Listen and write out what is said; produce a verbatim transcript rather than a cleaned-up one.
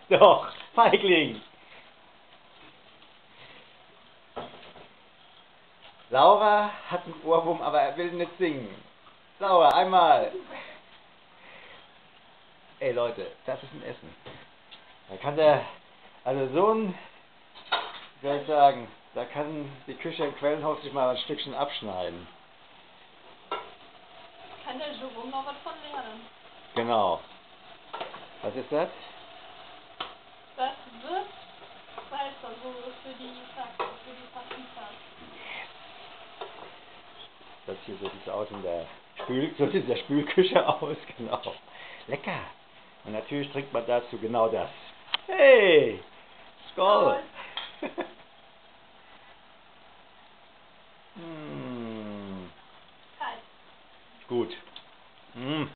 Doch, Feigling. Laura hat einen Ohrwurm, aber er will nicht singen. Laura, einmal. Ey Leute, das ist ein Essen. Da kann der, also so ein, wie soll ich sagen, da kann die Küche im Quellenhaus sich mal ein Stückchen abschneiden. Kann der Jerome noch was von lernen? Genau. Was ist das? Das wird Salsa so für die Tacos, für die Fajitas. Das hier so sieht aus in der Spül, so sieht in der Spülküche aus, genau. Lecker. Und natürlich trinkt man dazu genau das. Hey! Skål! mm. Kalt. Gut. Mm.